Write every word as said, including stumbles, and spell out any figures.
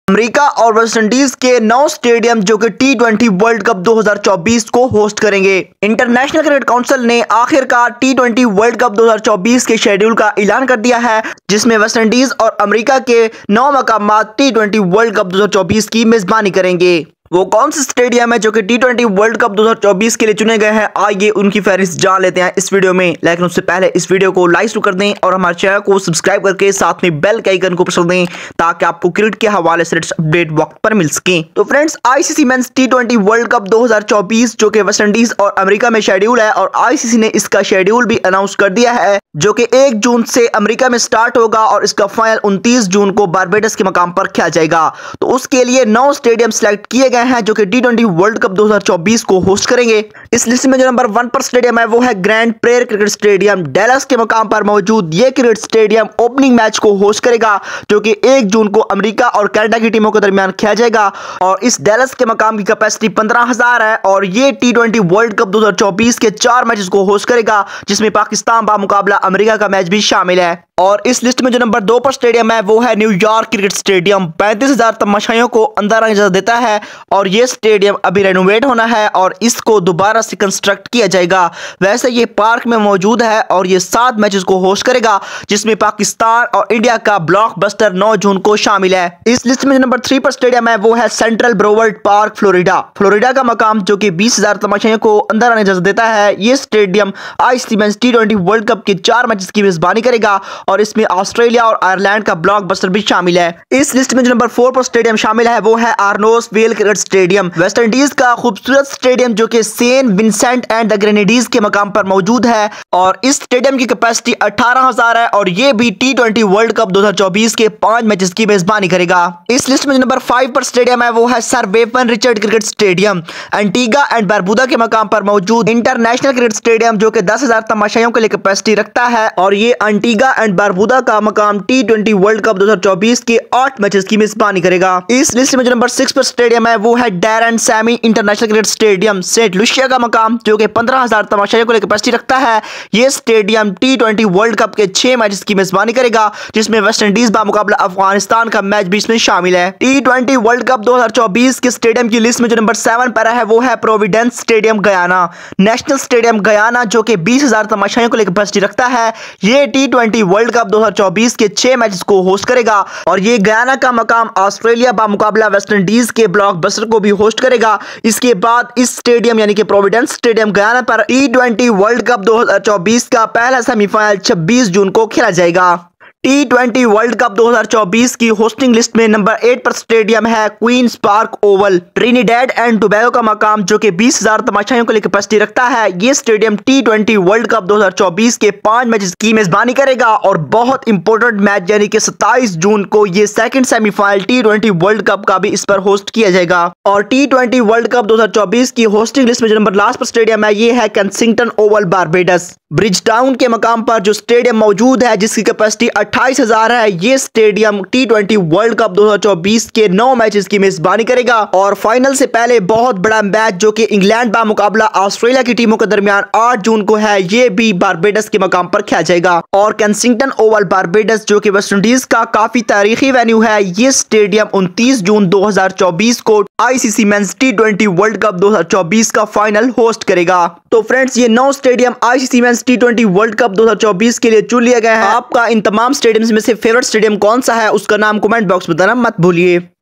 America और West Indies के नौ stadium जो कि टी ट्वेंटी वर्ल्ड कप दो हज़ार चौबीस को होस्ट करेंगे। इंटरनेशनल क्रिकेट काउंसिल ने आखिरकार टी ट्वेंटी वर्ल्ड कप दो हज़ार चौबीस के शेड्यूल का ऐलान कर दिया है, जिसमें वेस्टइंडीज और अमेरिका के नौ मकामात टी ट्वेंटी वर्ल्ड कप दो हज़ार चौबीस की मेजबानी करेंगे। वो कौन से स्टेडियम है जो कि टी ट्वेंटी वर्ल्ड कप दो हज़ार चौबीस के लिए चुने गए हैं, आइए उनकी फहरिस्त जान लेते हैं इस वीडियो में। लेकिन उससे पहले इस वीडियो को लाइक शुरू कर दें और हमारे चैनल को सब्सक्राइब करके साथ में बेल के आइकन को प्रेस कर दें ताकि आपको क्रिकेट के हवाले से अपडेट वक्त पर मिल सके। तो friends, ICC men's T twenty world cup दो हज़ार चौबीस जो कि वेस्टइंडीज और अमेरिका में शेड्यूल है, और आईसीसी ने इसका शेड्यूल भी अनाउंस कर दिया है, जो कि एक जून से अमेरिका में स्टार्ट होगा और इसका फाइनल उनतीस जून को बारबेडस के मकाम पर खेला जाएगा। तो उसके लिए नौ स्टेडियम सिलेक्ट किए गए हैं जो कि टी ट्वेंटी वर्ल्ड कप दो हज़ार चौबीस को होस्ट करेंगे। इस लिस्ट में जो नंबर वन पर स्टेडियम है वो है Grand Prairie cricket stadium. Dallas के मकाम पर मौजूद ये क्रिकेट स्टेडियम ओपनिंग मैच को होस्ट करेगा, जो कि एक जून को अमेरिका और कनाडा की टीमों के दरमियान खेला जाएगा। और इस डैलस के मकाम की कैपेसिटी पंद्रह हजार है और ये टी ट्वेंटी वर्ल्ड कप दो हज़ार चौबीस के चार मैचेस को होस्ट करेगा, जिसमें पाकिस्तान बा मुकाबला अमेरिका का मैच भी शामिल है। और इस लिस्ट में जो नंबर दो पर स्टेडियम है वो है न्यूयॉर्क क्रिकेट स्टेडियम। पैंतीस हजार तमाशाइयों को अंदर आने इजाजत देता है और ये स्टेडियम अभी रेनोवेट होना है और इसको दोबारा से कंस्ट्रक्ट किया जाएगा। वैसे ये पार्क में मौजूद है और ये सात मैचेस को होस्ट करेगा, जिसमें पाकिस्तान और इंडिया का ब्लॉकबस्टर नौ जून को शामिल है। इस लिस्ट में जो नंबर थ्री पर स्टेडियम है वो है Central Broward Park, Florida. Florida का मकाम जो कि बीस हजार तमाशाइयों को अंदर आने इजाजत देता है। ये stadium ICC men's T twenty world cup के चार मैचेस की मेजबानी करेगा और इसमें ऑस्ट्रेलिया और आयरलैंड का ब्लॉकबस्टर भी शामिल है। इस लिस्ट में जो नंबर फोर पर स्टेडियम शामिल है वो है Arnos Vale cricket stadium. West Indies का खूबसूरत स्टेडियम जो कि Saint Vincent and the Grenadines के मकाम पर मौजूद है और इस स्टेडियम की कैपेसिटी अठारह हजार है और ये भी टी ट्वेंटी वर्ल्ड कप दो हज़ार चौबीस के पांच मैचेस की मेजबानी करेगा। इस लिस्ट में जो नंबर फाइव पर स्टेडियम है वो है sir Vivian Richard cricket stadium. Antigua and Barbuda के मकाम पर मौजूद इंटरनेशनल क्रिकेट स्टेडियम जो कि दस हजार तमाशाइयों के लिए कैपेसिटी रखता है और ये एंटीगा एंड बारबुदा का मकाम टी ट्वेंटी वर्ल्ड कप दो हज़ार चौबीस के आठ मैचेस की मेजबानी करेगा। इस लिस्ट में जो नंबर सिक्स पर स्टेडियम है वो है Daren Sammy international cricket stadium. Saint Lucia का मकाम जो कि पंद्रह हजार तमाशाइयों को लेकर कैपेसिटी रखता है। ये stadium T twenty world cup के छह मैचेस की मेजबानी करेगा, जिसमें वेस्ट इंडीज बा मुकाबला अफगानिस्तान का मैच भी इसमें शामिल है। टी ट्वेंटी वर्ल्ड कप दो हज़ार चौबीस के स्टेडियम की लिस्ट में जो नंबर सेवन पर है वो है Providence stadium Guyana. National stadium Guyana जो कि बीस हजार तमाशाइयों को लेकर कैपेसिटी रखता है। ये टी ट्वेंटी वर्ल्ड कप दो हज़ार चौबीस के छह मैचेस को होस्ट करेगा और ये गयाना का मकाम ऑस्ट्रेलिया बा मुकाबला वेस्ट इंडीज के ब्लॉकबस्टर को भी होस्ट करेगा। इसके बाद इस स्टेडियम यानी कि प्रोविडेंस स्टेडियम गयाना पर टी ट्वेंटी वर्ल्ड कप दो हज़ार चौबीस का पहला सेमीफाइनल छब्बीस जून को खेला जाएगा। टी ट्वेंटी वर्ल्ड कप दो हज़ार चौबीस की होस्टिंग लिस्ट में नंबर एट पर स्टेडियम है Queen's Park Oval. Trinidad and Tobago का मकाम जो कि बीस हजार तमाशाइयों के लिए कैपेसिटी रखता है। ये stadium T twenty world cup दो हज़ार चौबीस के पांच मैचेस की मेजबानी करेगा और बहुत इंपॉर्टेंट मैच यानी कि सत्ताईस जून को ये second semifinal T twenty world cup का भी इस पर होस्ट किया जाएगा। और टी ट्वेंटी वर्ल्ड कप दो हज़ार चौबीस की होस्टिंग लिस्ट में जो नंबर लास्ट पर स्टेडियम है ये है केंसिंगटन ओवल, बारबेडस। ब्रिजटाउन के मकाम पर जो स्टेडियम मौजूद है जिसकी कैपेसिटी अट्ठाईस हजार है, ये stadium T twenty world cup दो हज़ार चौबीस के नौ मैचेस की मेजबानी करेगा और फाइनल से पहले बहुत बड़ा मैच जो कि इंग्लैंड बा मुकाबला ऑस्ट्रेलिया की टीमों के दरमियान आठ जून को है, ये भी बारबेडस के मकाम पर खेला जाएगा। और केंसिंगटन ओवल बारबेडस जो कि वेस्ट इंडीज का काफी तारीखी वेन्यू है, ये स्टेडियम उनतीस जून दो हज़ार चौबीस को ICC men's T twenty world cup दो हज़ार चौबीस का फाइनल होस्ट करेगा। तो फ्रेंड्स, ये नौ stadium ICC men's T twenty world cup दो हज़ार चौबीस के लिए चुन लिया गया है। आपका इन तमाम स्टेडियम्स में से फेवरेट स्टेडियम कौन सा है उसका नाम कमेंट बॉक्स में बताना मत भूलिए।